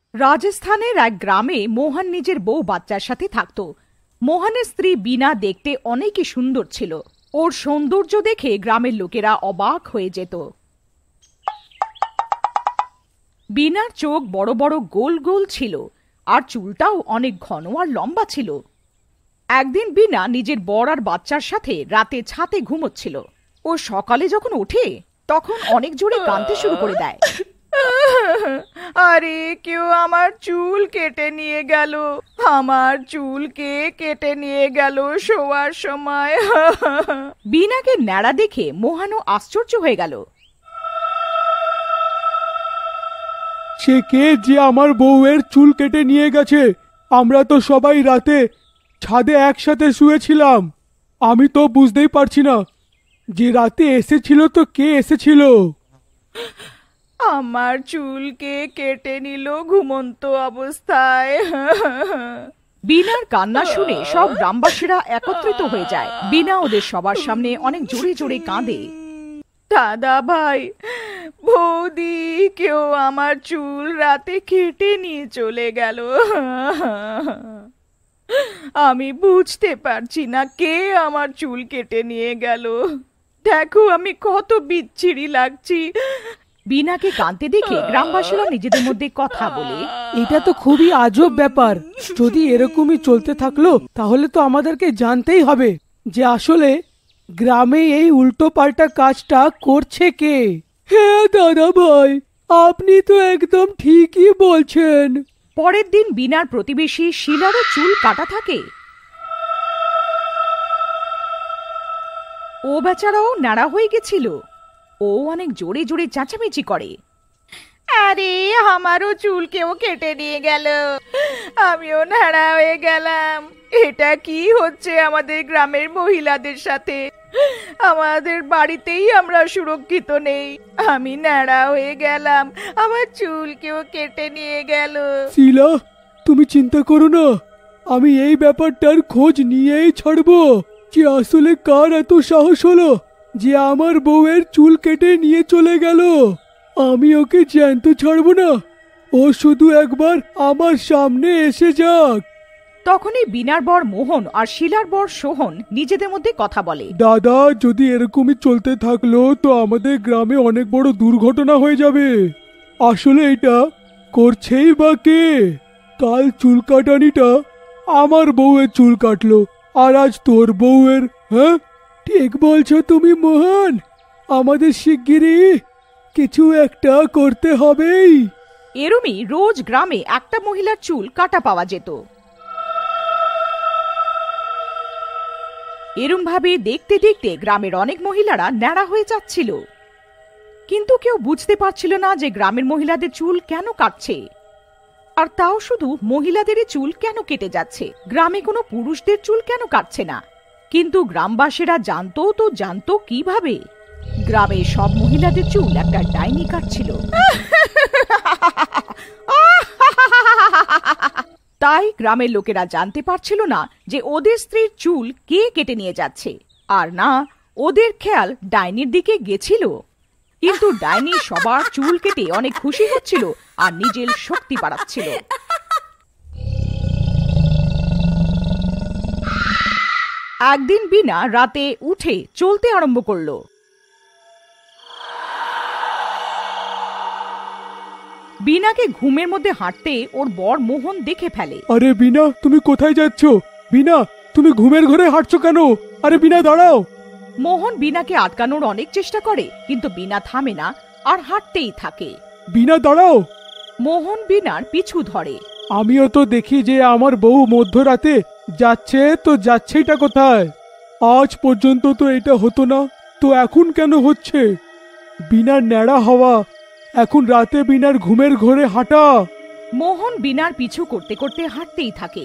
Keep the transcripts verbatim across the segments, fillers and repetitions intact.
রাজস্থানের এক গ্রামে মোহন নিজের বউ বাচ্চার সাথে থাকত। মোহনের স্ত্রী বিনা দেখতে অনেকই সুন্দর ছিল। ওর সৌন্দর্য দেখে গ্রামের লোকেরা অবাক হয়ে যেত। বিনার চোখ বড় বড় গোল গোল ছিল, আর চুলটাও অনেক ঘন আর লম্বা ছিল। একদিন বিনা নিজের বর আর বাচ্চার সাথে রাতে ছাদে ঘুমোচ্ছিল। ও সকালে যখন ওঠে তখন অনেক জোরে কাঁদতে শুরু করে দেয়। আরে কেউ আমার চুল কেটে নিয়ে গেল, আমার চুল কে কেটে নিয়ে গেল শোয়ার সময়। বিনাকে ন্যাড়া দেখে মোহনও আশ্চর্য হয়ে গেল। সে কে যে আমার বউয়ের চুল কেটে নিয়ে গেছে? আমরা তো সবাই রাতে ছাদে একসাথে শুয়েছিলাম। আমি তো বুঝতেই পারছি না যে রাতে এসেছিল তো কে এসেছিল। আমার চুল কে কেটে নিল ঘুমন্ত অবস্থায়। বিনার কান্না শুনে সব গ্রামবাসীরা একত্রিত হয়ে যায়। বিনা ওদের সবার সামনে অনেক জোরে জোরে কাঁদে। দাদা ভাই, বৌদি, কেউ আমার চুল রাতে কেটে নিয়ে চলে গেল। আমি বুঝতে পারছি না কে আমার চুল কেটে নিয়ে গেল। দেখো আমি কত বিচ্ছিরি লাগছি। বিনাকে কাঁদতে দেখে গ্রামবাসীরা নিজেদের মধ্যে কথা বলে, এটা তো খুবই আজব ব্যাপার। যদি এরকমই চলতে থাকলো তাহলে তো আমাদেরকে জানতেই হবে যে আসলে গ্রামে এই উল্টো পাল্টা কাজটা করছে কে। হ্যাঁ দাদা ভাই, আপনি তো একদম ঠিকই বলছেন। পরের দিন বিনার প্রতিবেশী শিলারও চুল কাটা থাকে। ও বেচারাও নাড়া হয়ে গেছিল। ও অনেক জোরে জোরে চেঁচামেচি করে, আরে আমারও চুল কেউ কেটে নিয়ে গেল, আমিও নাড়া হয়ে গেলাম। এটা কি হচ্ছে আমাদের গ্রামের মহিলাদের সাথে? আমাদের বাড়িতেই আমরা সুরক্ষিত নেই। আমি ন্যাড়া হয়ে গেলাম, আমার চুল কেউ কেটে নিয়ে গেল। শিলা, তুমি চিন্তা করো না, আমি এই ব্যাপারটার খোঁজ নিয়েই ছাড়বো যে আসলে কার এত সাহস হলো যে আমার বউয়ের চুল কেটে নিয়ে চলে গেল। আমি ওকে জ্যান্ত ছাড়বো না, ও শুধু একবার আমার সামনে এসে যাক। তখনই বিনার বর মোহন আর শিলার বর সোহন নিজেদের মধ্যে কথা বলে, দাদা, যদি এরকমই চলতে থাকলো তো আমাদের গ্রামে অনেক বড় দুর্ঘটনা হয়ে যাবে। আসলে এটা করছেই বা কে? কাল চুল কাটানিটা আমার বউয়ের চুল কাটলো, আর আজ তোর বউয়ের। হ্যাঁ, ঠিক বলছো তুমি মোহন, আমাদের শিগগিরই কিছু একটা করতে হবেই। এরমই রোজ গ্রামে একটা মহিলার চুল কাটা পাওয়া যেত। এরম ভাবে দেখতে দেখতে গ্রামের অনেক মহিলারা ন্যাড়া হয়ে যাচ্ছিল, কিন্তু কেউ বুঝতে পারছিল না যে গ্রামের মহিলাদের চুল কেন কাটছে, আর তাও শুধু মহিলাদেরই চুল কেন কেটে যাচ্ছে, গ্রামে কোনো পুরুষদের চুল কেন কাটছে না। কিন্তু গ্রামবাসীরা জানতো তো জানতো কিভাবে? গ্রামের সব মহিলাদের চুল একটা ডাইনি কাটছিল। তাই গ্রামের লোকেরা জানতে পারছিল না যে ওদের স্ত্রীর চুল কে কেটে নিয়ে যাচ্ছে, আর না ওদের খেয়াল ডাইনির দিকে গেছিল। কিন্তু ডাইনি সবার চুল কেটে অনেক খুশি হচ্ছিল আর নিজের শক্তি বাড়াচ্ছিল। একদিন বিনা রাতে উঠে চলতে আরম্ভ করলো। বিনাকে ঘুমের মধ্যে হাঁটতে ওর বর মোহন দেখে ফেলে। আরে বিনা, তুমি কোথায় যাচ্ছ? বিনা, তুমি ঘুমের ঘরে হাঁটছো কেন? আরে বিনা, দাঁড়াও। মোহন বিনাকে আটকানোর অনেক চেষ্টা করে, কিন্তু বিনা থামে না আর হাঁটতেই থাকে। বিনা, দাঁড়াও। মোহন বিনার পিছু ধরে। আমিও তো দেখি যে আমার বউ মধ্যরাতে যাচ্ছে, তো যাচ্ছেটা কোথায়? আজ পর্যন্ত তো এটা হতো না, তো এখন কেন হচ্ছে? বিনার ন্যাড়া হওয়া, এখন রাতে বিনার ঘুমের ঘরে হাঁটা। মোহন বিনার পিছু করতে করতে হাঁটতেই থাকে।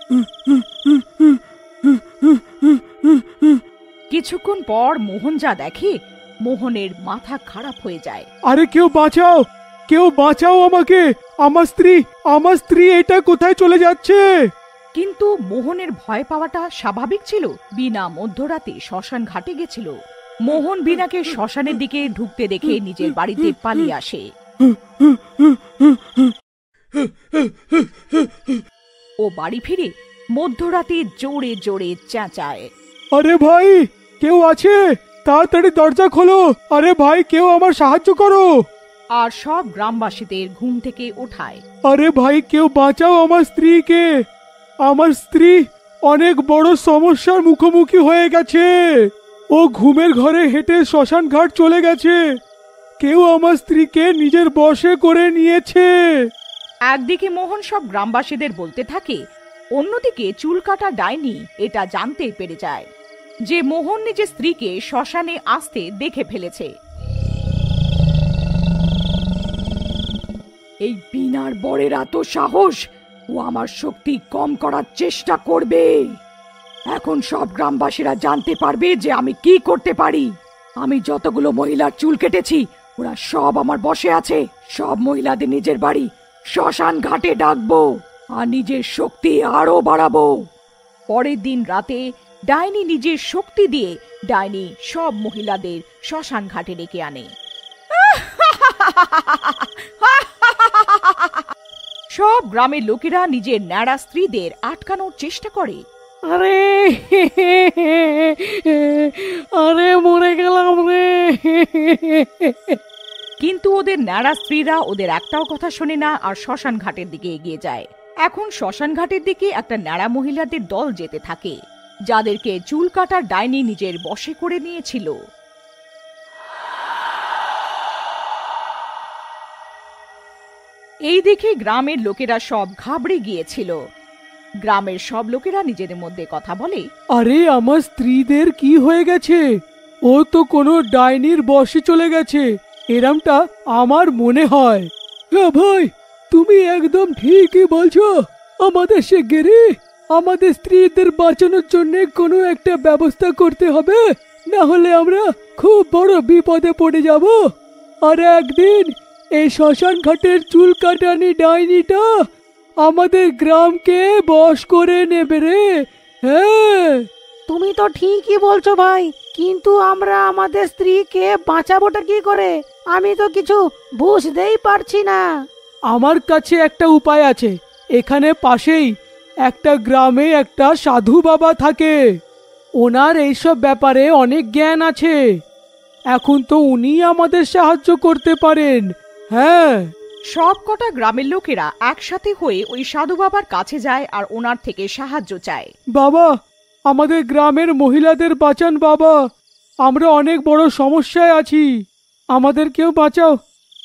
কিছুক্ষণ পর মোহন যা দেখে, মোহনের মাথা খারাপ হয়ে যায়। আরে কেউ বাঁচাও, কেউ বাঁচাও আমাকে, আমার স্ত্রী, আমার স্ত্রী এটা কোথায় চলে যাচ্ছে? কিন্তু মোহনের ভয় পাওয়াটা স্বাভাবিক ছিল। বিনা মধ্যরাতে শ্মশান ঘাটে গেছিল। মোহন বিনাকে শ্মশানের দিকে ঢুকতে দেখে নিজের বাড়িতে পালিয়ে আসে। ও বাড়ি ফিরে মধ্যরাতে জোরে জোরে চেঁচায়, আরে ভাই, কেউ আছে? তাড়াতাড়ি দরজা খোলো! আরে ভাই, কেউ আমার সাহায্য করো! আর সব গ্রামবাসীদের ঘুম থেকে ওঠায়। আরে ভাই, কেউ বাঁচাও আমার স্ত্রীকে! আমার স্ত্রী অনেক বড় সমস্যার মুখোমুখি হয়ে গেছে। ও ঘুমের ঘরে হেঁটে শ্মশান ঘাট চলে গেছে। কেউ আমার স্ত্রীকে নিজের বশে করে নিয়েছে। একদিকে মোহন সব গ্রামবাসীদের বলতে থাকে, অন্যদিকে চুল কাটা ডাইনি এটা জানতে পেরে যায় যে মোহন নিজের স্ত্রীকে শ্মশানে আসতে দেখে ফেলেছে। এই বিনার বরের এত সাহস! ও আমার শক্তি কম করার চেষ্টা করবে। এখন সব গ্রামবাসীরা জানতে পারবে যে আমি কি করতে পারি। আমি যতগুলো মহিলার চুল কেটেছি ওরা সব আমার বশে আছে। সব মহিলাদের নিজের বাড়ি শ্মশান ঘাটে ডাকবো আর নিজের শক্তি আরো বাড়াবো। পরের দিন রাতে ডাইনি নিজের শক্তি দিয়ে ডাইনি সব মহিলাদের শ্মশান ঘাটে ডেকে আনে। সব গ্রামের লোকেরা নিজের ন্যাড়া স্ত্রীদের আটকানোর চেষ্টা করে। আরে আরে মরে গেলাম রে! কিন্তু ওদের ন্যাড়া স্ত্রীরা ওদের একটাও কথা শোনে না আর শ্মশান ঘাটের দিকে এগিয়ে যায়। এখন শ্মশান ঘাটের দিকে একটা ন্যাড়া মহিলাদের দল যেতে থাকে, যাদেরকে চুল কাটার ডাইনি নিজের বশে করে নিয়েছিল। এই দেখে গ্রামের লোকেরা সব ঘাবড়ে গিয়েছিল। গ্রামের সব লোকেরা নিজেদের মধ্যে কথা বলে, আরে আমার স্ত্রীদের কি হয়ে গেছে? ও তো কোনো ডাইনির বশে চলে গেছে, এরমটা আমার মনে হয়। হ্যাঁ ভাই, তুমি একদম ঠিকই বলছো। আমাদের শিগগিরই আমাদের স্ত্রীদের বাঁচানোর জন্য কোনো একটা ব্যবস্থা করতে হবে, না হলে আমরা খুব বড় বিপদে পড়ে যাব। আর একদিন এই শ্মশান ঘাটের চুল কাটানি ডাইনিটা আমাদের গ্রামকে বশ করে নেবে রে। হ্যাঁ, তুমি তো ঠিকই বলছো ভাই, কিন্তু আমরা আমাদের স্ত্রীকে বাঁচাবোটা কি করে? আমি তো কিছু বুঝতেই পারছি না। আমার কাছে একটা উপায় আছে। এখানে পাশেই একটা গ্রামে একটা সাধু বাবা থাকে। ওনার এইসব ব্যাপারে অনেক জ্ঞান আছে। এখন তো উনি আমাদের সাহায্য করতে পারেন। হ্যাঁ, সব কটা গ্রামের লোকেরা একসাথে হয়ে ওই সাধু বাবার কাছে যায় আর ওনার থেকে সাহায্য চায়। বাবা, আমাদের গ্রামের মহিলাদের বাঁচান বাবা, আমরা অনেক বড় সমস্যায় আছি, আমাদেরকেও বাঁচাও,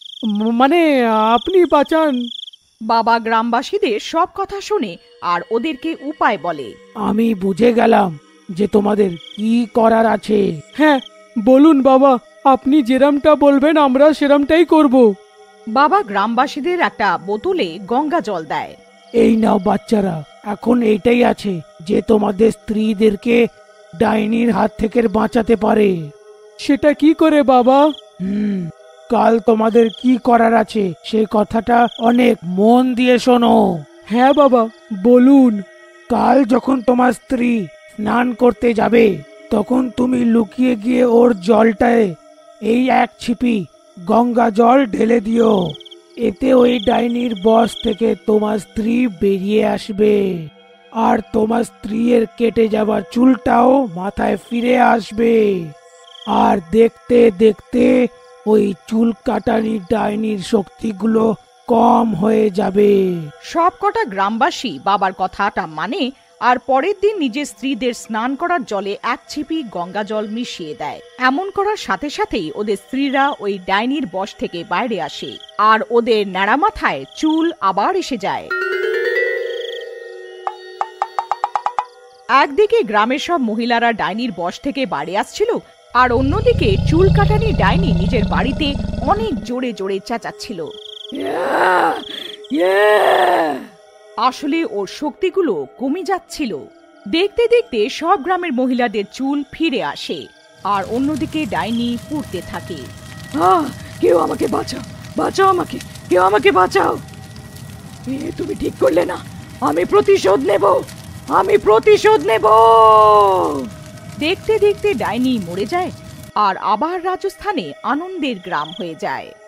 মানে আপনি বাঁচান। বাবা গ্রামবাসীদের সব কথা শুনে আর ওদেরকে উপায় বলে। আমি বুঝে গেলাম যে তোমাদের কি করার আছে। হ্যাঁ বলুন বাবা, আপনি যেরমটা বলবেন আমরা সেরমটাই করব। বাবা গ্রামবাসীদের একটা বোতলে গঙ্গা জল দেয়। এই নাও বাচ্চারা, এখন এইটাই আছে যে তোমাদের স্ত্রীদেরকে ডাইনির হাত থেকে বাঁচাতে পারে। সেটা কি করে বাবা? হুম কাল তোমাদের কি করার আছে সেই কথাটা অনেক মন দিয়ে শোনো। হ্যাঁ বাবা, বলুন। কাল যখন তোমার স্ত্রী স্নান করতে যাবে তখন তুমি লুকিয়ে গিয়ে ওর জলটায় এই এক ছিপি গঙ্গা জল ঢেলে দিও। এতে ওই ডাইনির বশ থেকে তোমার স্ত্রী বেরিয়ে আসবে আর তোমার স্ত্রীর কেটে যাবার চুলটাও মাথায় ফিরে আসবে। আর দেখতে দেখতে ওই চুল কাটানি ডাইনির শক্তিগুলো কম হয়ে যাবে। সব কটা গ্রামবাসী বাবার কথাটা মানে আর পরের দিন নিজের স্ত্রীদের স্নান করার জলে এক ছিপি গঙ্গা জল মিশিয়ে দেয়। এমন করার সাথে সাথেই ওদের স্ত্রীরা ওই ডাইনির বশ থেকে বাইরে আসে আর ওদের ন্যাড়া মাথায় চুল আবার এসে যায়। একদিকে গ্রামের সব মহিলারা ডাইনির বশ থেকে বাইরে আসছিল আর অন্যদিকে চুল কাটানি ডাইনি নিজের বাড়িতে অনেক জোরে জোরে চেঁচাচ্ছিল। আসলে ওর শক্তিগুলো কমে যাচ্ছিল। দেখতে দেখতে সব গ্রামের মহিলাদের চুল ফিরে আসে আর অন্যদিকে ডাইনি পুড়তে থাকে। কেউ আমাকে বাঁচাও, বাঁচাও আমাকে, কেউ আমাকে বাঁচাও। তুমি ঠিক করলে না, আমি প্রতিশোধ নেব, আমি প্রতিশোধ নেব। দেখতে দেখতে ডাইনি মরে যায় আর আবার রাজস্থানে আনন্দের গ্রাম হয়ে যায়।